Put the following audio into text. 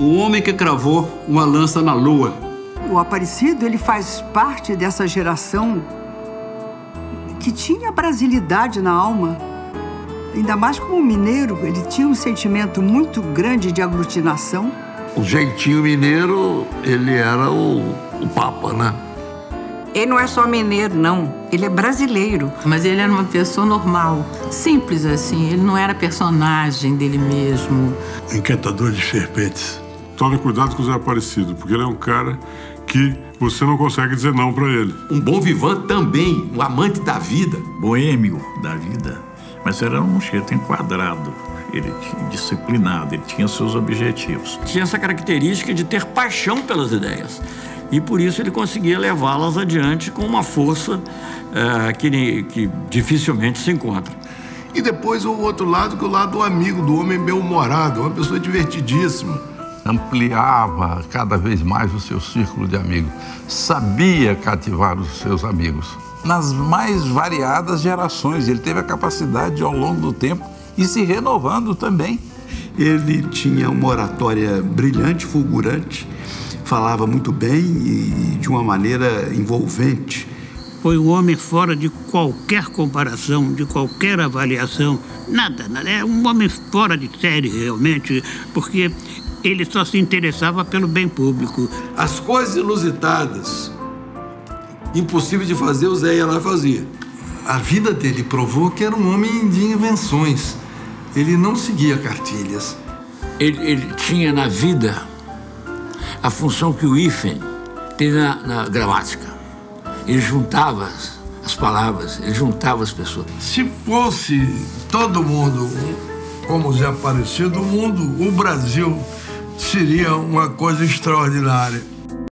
o homem que cravou uma lança na lua. O Aparecido, ele faz parte dessa geração que tinha brasilidade na alma. Ainda mais como mineiro, ele tinha um sentimento muito grande de aglutinação. O jeitinho mineiro, ele era o papa, né? Ele não é só mineiro, não. Ele é brasileiro. Mas ele era uma pessoa normal, simples assim. Ele não era personagem dele mesmo. Encantador de serpentes. Tome cuidado com o Zé Aparecido, porque ele é um cara que você não consegue dizer não pra ele. Um bom vivant também, um amante da vida. Boêmio da vida. Mas era um sujeito enquadrado. Ele tinha disciplinado, ele tinha seus objetivos. Tinha essa característica de ter paixão pelas ideias. E por isso ele conseguia levá-las adiante com uma força que dificilmente se encontra. E depois o outro lado, que é o lado do amigo, do homem bem-humorado, uma pessoa divertidíssima. Ampliava cada vez mais o seu círculo de amigos. Sabia cativar os seus amigos. Nas mais variadas gerações, ele teve a capacidade de, ao longo do tempo, ir se renovando também. Ele tinha uma oratória brilhante, fulgurante, falava muito bem e de uma maneira envolvente. Foi um homem fora de qualquer comparação, de qualquer avaliação, nada. É um homem fora de série, realmente, porque ele só se interessava pelo bem público. As coisas inusitadas, impossível de fazer, o Zé ia lá e fazia. A vida dele provou que era um homem de invenções. Ele não seguia cartilhas. Ele tinha na vida a função que o hífen tem na gramática. Ele juntava as palavras, ele juntava as pessoas. Se fosse todo mundo como o Zé Aparecido, o Brasil seria uma coisa extraordinária.